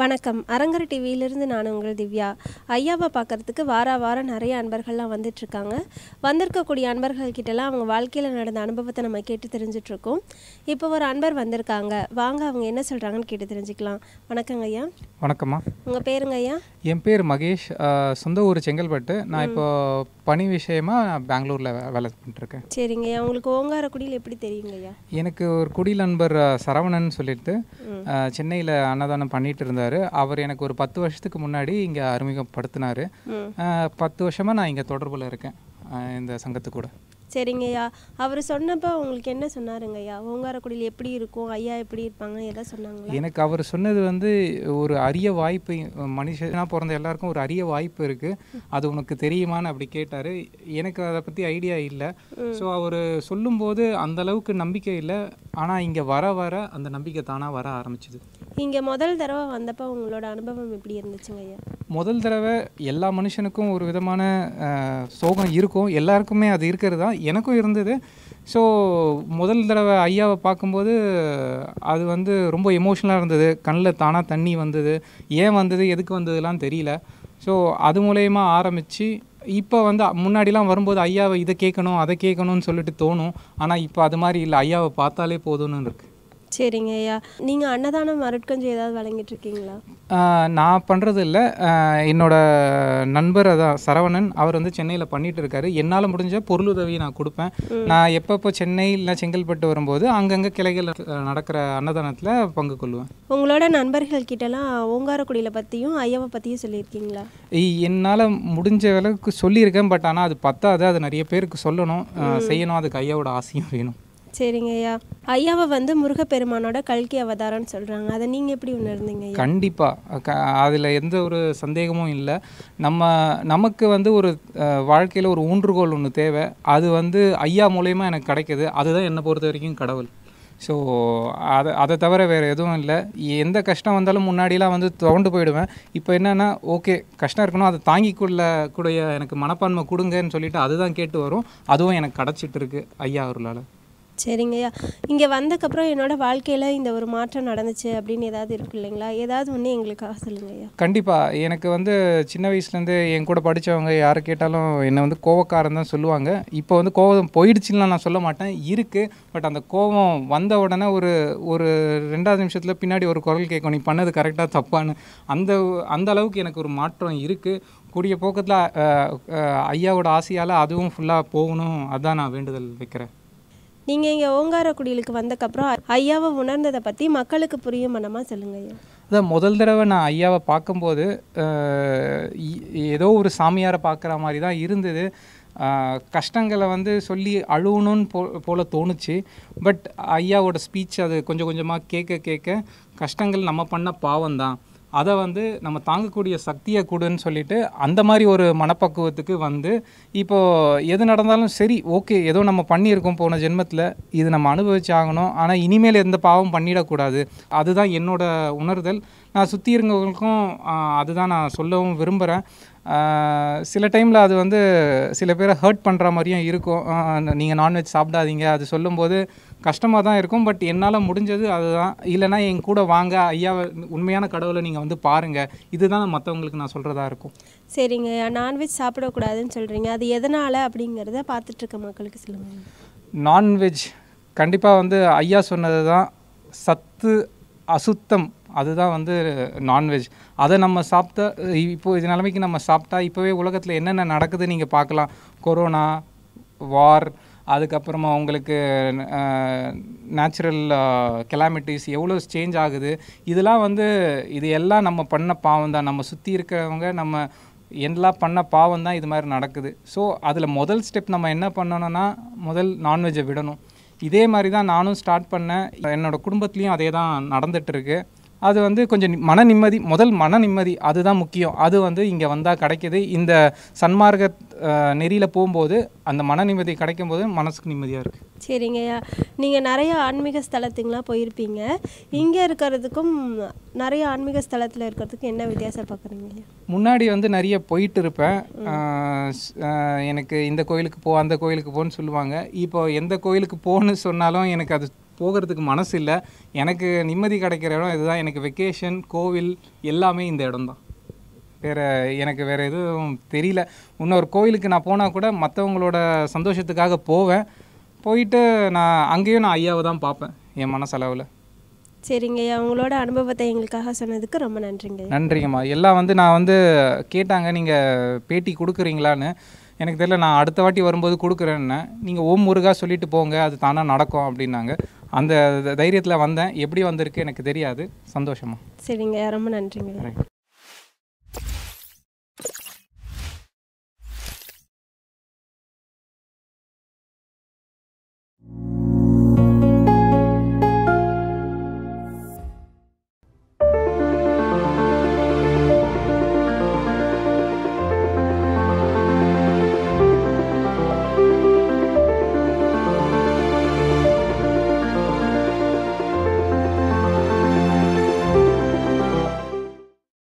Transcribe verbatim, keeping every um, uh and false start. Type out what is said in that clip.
வணக்கம். அரங்கர் டிவியிலிருந்து நான் உங்கள் திவ்யா. ஐயாவை பார்க்குறதுக்கு வார வாரம் நிறைய அன்பர்கள்லாம் வந்துட்டுருக்காங்க. வந்திருக்கக்கூடிய அன்பர்கள்கிட்டலாம் அவங்க வாழ்க்கையில் நடந்த அனுபவத்தை நம்ம கேட்டு தெரிஞ்சிட்ருக்கோம். இப்போ ஒரு அன்பர் வந்திருக்காங்க. வாங்க அவங்க என்ன சொல்கிறாங்கன்னு கேட்டு தெரிஞ்சுக்கலாம். வணக்கங்க ஐயா. வணக்கம்மா. உங்கள் பேருங்க ஐயா? என் பேர் மகேஷ். சொந்த ஊர் செங்கல்பட்டு. நான் இப்போ பணி விஷயமா பெங்களூரில் வேலை பண்ணிட்டுருக்கேன். சரிங்க ஐயா. உங்களுக்கு ஓங்காரக்குடியில் எப்படி தெரியுங்க ஐயா? எனக்கு ஒரு குடில் நண்பர் சரவணன் சொல்லிட்டு சென்னையில் அன்னதானம் பண்ணிட்டு இருந்தார். அவர் எனக்கு ஒரு பத்து வருஷத்துக்கு முன்னாடி இங்கே அறிமுகப்படுத்தினார். பத்து வருஷமாக நான் இங்கே தொடர்பில் இருக்கேன் இந்த சங்கத்து கூட. சரிங்க ஐயா. அவர் சொன்னப்போ உங்களுக்கு என்ன சொன்னாருங்க ஐயா? ஓங்காரக்குடியில் எப்படி இருக்கும், ஐயா எப்படி இருப்பாங்க, எதாவது சொன்னாங்களா? எனக்கு அவர் சொன்னது வந்து ஒரு அரிய வாய்ப்பு, மனுஷனாக பிறந்த எல்லாருக்கும் ஒரு அரிய வாய்ப்பு இருக்குது, அது உனக்கு தெரியுமான்னு அப்படி கேட்டார். எனக்கு அதை பற்றி ஐடியா இல்லை. ஸோ அவர் சொல்லும்போது அந்தளவுக்கு நம்பிக்கை இல்லை. ஆனால் இங்கே வர வர அந்த நம்பிக்கை தானாக வர ஆரம்பிச்சிது. இங்கே முதல் தடவை வந்தப்போ உங்களோட அனுபவம் எப்படி இருந்துச்சுங்க ஐயா? முதல் தடவை எல்லா மனுஷனுக்கும் ஒரு விதமான சோகம் இருக்கும், எல்லாருக்குமே அது இருக்கிறது தான், எனக்கும் இருந்தது. ஸோ முதல் தடவை ஐயாவை பார்க்கும்போது அது வந்து ரொம்ப எமோஷ்னலாக இருந்தது. கண்ணில் தானாக தண்ணி வந்தது. ஏன் வந்தது, எதுக்கு வந்ததுலாம் தெரியல. ஸோ அது மூலயமா ஆரம்பித்து இப்போ வந்து முன்னாடிலாம் வரும்போது ஐயாவை இதை கேட்கணும் அதை கேட்கணும்னு சொல்லிட்டு தோணும். ஆனால் இப்போ அது மாதிரி இல்லை, ஐயாவை பார்த்தாலே போதும்னு இருக்குது. சரிங்க ஐயா. நீங்கள் அன்னதானம் அருட்கஞ்சி ஏதாவது வழங்கிட்டு இருக்கீங்களா? நான் பண்ணுறது இல்லை, என்னோடய நண்பர் அதான் சரவணன், அவர் வந்து சென்னையில் பண்ணிகிட்டு இருக்காரு. என்னால் முடிஞ்ச பொருளுதவியை நான் கொடுப்பேன். நான் எப்பப்போ சென்னை இல்லை செங்கல்பட்டு வரும்போது அங்கங்கே கிளைகள் நடக்கிற அன்னதானத்தில் பங்கு கொள்வேன். உங்களோட நண்பர்கள் கிட்டலாம் ஓங்காரக்குடியில் பற்றியும் ஐயாவை பற்றியும் சொல்லியிருக்கீங்களா? என்னால் முடிஞ்ச அளவுக்கு சொல்லியிருக்கேன். பட் ஆனால் அது பத்தாது, அது நிறைய பேருக்கு சொல்லணும், செய்யணும். அதுக்கு ஐயாவோட ஆசையும் வேணும். சரிங்க ஐயா. ஐயாவை வந்து முருகப்பெருமானோட கல்கி அவதாரம்னு சொல்கிறாங்க. அதை நீங்கள் எப்படி உணர்ந்தீங்க? கண்டிப்பாக க அதில் எந்த ஒரு சந்தேகமும் இல்லை. நம்ம நமக்கு வந்து ஒரு வாழ்க்கையில் ஒரு ஊன்றுகோல் ஒன்று தேவை. அது வந்து ஐயா மூலயமா எனக்கு கிடைக்கிது. அதுதான் என்னை பொறுத்த வரைக்கும் கடவுள். ஸோ அதை அதை தவிர வேறு எதுவும் இல்லை. எந்த கஷ்டம் வந்தாலும் முன்னாடிலாம் வந்து துவண்டு போயிடுவேன். இப்போ என்னென்னா ஓகே கஷ்டம் இருக்கணும், அதை தாங்கிக்கொள்ள கூடிய எனக்கு மனப்பான்மை கொடுங்கன்னு சொல்லிட்டு அதுதான் கேட்டு வரும். அதுவும் எனக்கு கிடச்சிட்டு இருக்கு ஐயா அவர்களால். சரிங்க ஐயா. இங்கே வந்ததுக்கப்புறம் என்னோடய வாழ்க்கையில் இந்த ஒரு மாற்றம் நடந்துச்சு அப்படின்னு ஏதாவது இருக்கு இல்லைங்களா? ஏதாவது ஒன்று எங்களுக்காக சொல்லுங்க ஐயா. கண்டிப்பாக. எனக்கு வந்து சின்ன வயசுலேருந்து என் கூட படித்தவங்க யாரை கேட்டாலும் என்னை வந்து கோவக்காரன் தான் சொல்லுவாங்க. இப்போ வந்து கோவம் போயிடுச்சுன்னு நான் சொல்ல மாட்டேன், இருக்குது. பட் அந்த கோவம் வந்த உடனே ஒரு ஒரு ரெண்டாவது நிமிஷத்தில் பின்னாடி ஒரு குரல் கேட்கும், நீ பண்ணது கரெக்டாக தப்பான்னு. அந்த அந்த அளவுக்கு எனக்கு ஒரு மாற்றம் இருக்குது. கூடிய போக்கத்தில் ஐயாவோட ஆசையால் அதுவும் ஃபுல்லாக போகணும், அதுதான் நான் வேண்டுதல் வைக்கிறேன். நீங்கள் இங்கே ஓங்காரக்குடிலுக்கு வந்தக்கப்புறம் ஐயாவை உணர்ந்ததை பற்றி மக்களுக்கு புரியும் மனமாக சொல்லுங்கள் ஐயா. அதான் முதல் தடவை நான் ஐயாவை பார்க்கும்போது ஏதோ ஒரு சாமியாரை பார்க்குற மாதிரி தான் இருந்தது. கஷ்டங்களை வந்து சொல்லி அழுவணும்னு போ போல் தோணுச்சு. பட் ஐயாவோட ஸ்பீச் அது கொஞ்சம் கொஞ்சமாக கேட்க கேட்க கஷ்டங்கள் நம்ம பண்ண பாவம்தான், அதை வந்து நம்ம தாங்கக்கூடிய சக்தியை கொடுன்னு சொல்லிட்டு அந்த மாதிரி ஒரு மனப்பக்குவத்துக்கு வந்து இப்போது எது நடந்தாலும் சரி ஓகே, ஏதோ நம்ம பண்ணியிருக்கோம் போன ஜென்மத்தில், இது நம்ம அனுபவிச்சு ஆகணும். ஆனால் இனிமேல் எந்த பாவம் பண்ணிடக்கூடாது, அதுதான் என்னோட உணர்தல். நான் சுற்றி இருந்தவங்களுக்கும் அதுதான் நான் சொல்லவும் விரும்புகிறேன். சில டைமில் அது வந்து சில பேரை ஹர்ட் பண்ணுற மாதிரியும் இருக்கும். நீங்கள் நான்வெஜ் சாப்பிடாதீங்க அது சொல்லும்போது கஷ்டமாக தான் இருக்கும். பட் என்னால் முடிஞ்சது அதுதான். இல்லைனா என் கூட வாங்க, ஐயா உண்மையான கடவுளை நீங்கள் வந்து பாருங்கள், இதுதான் மற்றவங்களுக்கு நான் சொல்கிறதா இருக்கும். சரிங்க. நான்வெஜ் சாப்பிடக்கூடாதுன்னு சொல்கிறீங்க, அது எதனால் அப்படிங்கிறத பார்த்துட்ருக்க மக்களுக்கு சொல்லுங்கள். நான்வெஜ் கண்டிப்பாக வந்து ஐயா சொன்னது தான், சத்து அசுத்தம் அதுதான் வந்து நான்வெஜ். அதை நம்ம சாப்பிட்டா இப்போது இது நிலைமைக்கு நம்ம சாப்பிட்டா இப்போவே உலகத்தில் என்னென்ன நடக்குது நீங்கள் பார்க்கலாம். கொரோனா, வார், அதுக்கப்புறமா உங்களுக்கு நேச்சுரல் கெலாமிட்டிஸ் எவ்வளோ சேஞ்ச் ஆகுது. இதெல்லாம் வந்து இது எல்லாம் நம்ம பண்ண பாவம் தான். நம்ம சுற்றி இருக்கிறவங்க நம்ம எல்லாம் பண்ண பாவம் தான் இது மாதிரி நடக்குது. ஸோ அதில் முதல் ஸ்டெப் நம்ம என்ன பண்ணணும்னா முதல் நான்வெஜ்ஜை விடணும். இதே மாதிரி தான் நானும் ஸ்டார்ட் பண்ணேன். என்னோடய குடும்பத்துலேயும் அதே தான் நடந்துகிட்ருக்கு. அது வந்து கொஞ்சம் மன நிம்மதி, முதல் மன நிம்மதி அதுதான் முக்கியம். அது வந்து இங்கே வந்தால் கிடைக்கிது. இந்த சன்மார்க்க நெறியில் போகும்போது அந்த மன நிம்மதி கிடைக்கும் போது மனசுக்கு நிம்மதியாக இருக்குது. சரிங்கய்யா. நீங்கள் நிறைய ஆன்மீக ஸ்தலத்துங்களாம் போயிருப்பீங்க. இங்கே இருக்கிறதுக்கும் நிறைய ஆன்மீக ஸ்தலத்தில் இருக்கிறதுக்கும் என்ன வித்தியாசம் பார்க்குறீங்க? முன்னாடி வந்து நிறைய போயிட்டு இருப்பேன். எனக்கு இந்த கோயிலுக்கு போ அந்த கோயிலுக்கு போன்னு சொல்லுவாங்க. இப்போ எந்த கோயிலுக்கு போன்னு சொன்னாலும் எனக்கு அது போகிறதுக்கு மனசு இல்லை. எனக்கு நிம்மதி கிடைக்கிற இடம் இதுதான். எனக்கு வெக்கேஷன், கோவில் எல்லாமே இந்த இடம் தான். வேறு எனக்கு வேறு எதுவும் தெரியல. இன்னொரு கோயிலுக்கு நான் போனால் கூட மற்றவங்களோட சந்தோஷத்துக்காக போவேன். போயிட்டு நான் அங்கேயும் நான் ஐயாவை தான் பார்ப்பேன் என் மனசளவில். சரிங்க ஐயா, உங்களோட அனுபவத்தை எங்களுக்காக சொன்னதுக்கு ரொம்ப நன்றிங்க. நன்றிங்கம்மா. எல்லாம் வந்து நான் வந்து கேட்டாங்க நீங்கள் பேட்டி கொடுக்குறீங்களான்னு. எனக்கு தெரியல, நான் அடுத்த வாட்டி வரும்போது கொடுக்குறேன்னு. நீங்கள் ஓம் முருகா சொல்லிட்டு போங்க, அது தானாக நடக்கும் அப்படின்னாங்க. அந்த தைரியத்தில் வந்தேன். எப்படி வந்திருக்கு எனக்கு தெரியாது. சந்தோஷமா. சரிங்க, ரொம்ப நன்றிங்க.